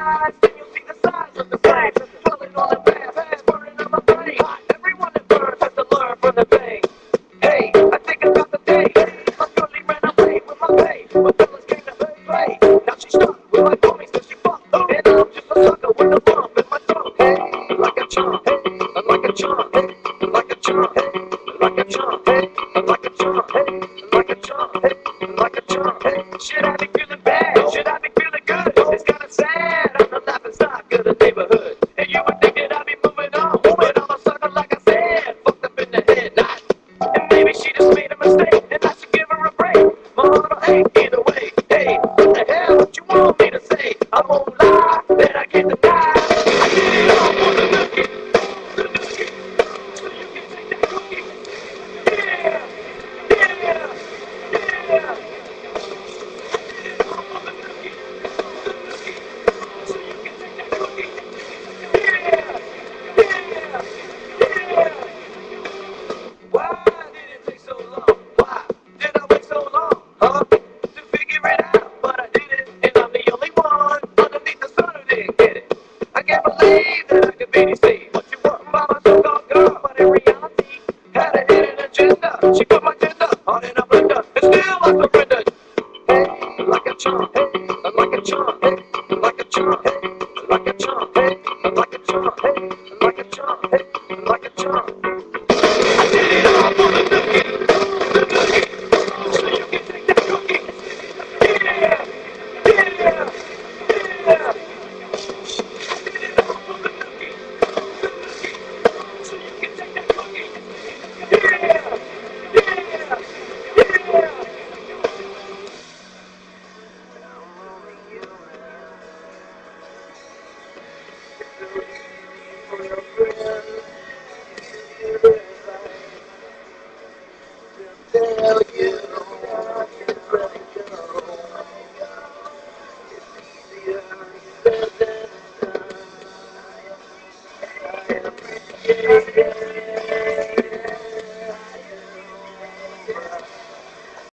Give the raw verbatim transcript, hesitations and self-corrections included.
eyes, then you'll see the size of the flame. Dwelling on the past, past burning on my brain. Everyone that burns has to learn from the pain. Hey, I think about the day my girlie ran away with my babe. My fellas came to play. Now she's stuck with my homies cause she fucked. And I'm just a sucker with a lump in my throat. Hey, like a chump, hey, like a chump, hey, like a chump, hey, like a chump, hey, like a chump, hey, like a chump, hey, like a chump, hey. Should I be feeling bad? Should I be feeling good? It's kinda sad. I'm the laughing stock of the neighborhood. And you would think that I'd be moving on, but I'm a sucker like I said, fucked up in the head, not. And maybe she just made a mistake, and I should give her a break. My heart will ache either way. Hey, what the hell? What you want me to say? I won't lie, that I can't deny. I did it all for the nookie, the nookie, so you can take that cookie. Yeah, yeah, yeah. I did it all for the nookie, the nookie, so you can take that cookie. Yeah, yeah, yeah. Why did it take so long? Why did I wait so long? Huh? To figure it out, but I did it, and I'm the only one underneath the sun who didn't get it. I can't believe that I could be deceived. What you want by my so-called girl, but in reality, had a hidden agenda. She put my gender on in a blender, and still I surrendered. Hey, like a chump, hey, like a chump, hey, like a chump, hey.